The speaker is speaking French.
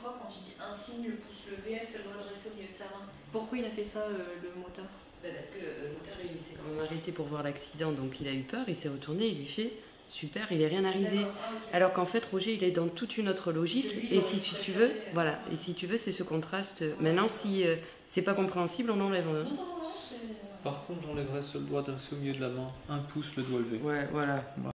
fois, quand tu dis un signe, le pouce levé, est-ce qu'elle doit dresser au milieu de sa main? Pourquoi il a fait ça, le motard? Parce que le motard il s'est quand même arrêté pour voir l'accident, donc il a eu peur, il s'est retourné, il lui fait super, il est rien arrivé. Okay. Alors qu'en fait Roger il est dans toute une autre logique, et si tu veux, voilà, et si tu veux c'est ce contraste. Maintenant si c'est pas compréhensible, on enlève. Non, Par contre, j'enlèverais ce doigt dressé au milieu de la main, un pouce, le doigt levé. Ouais, voilà.